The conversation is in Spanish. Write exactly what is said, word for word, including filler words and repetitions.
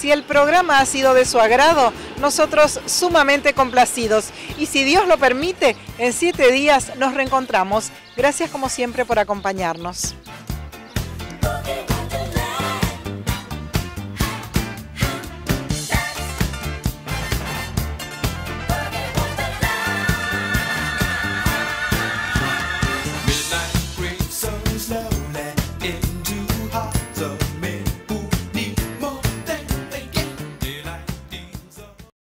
Si el programa ha sido de su agrado, nosotros sumamente complacidos. Y si Dios lo permite, en siete días nos reencontramos. Gracias como siempre por acompañarnos.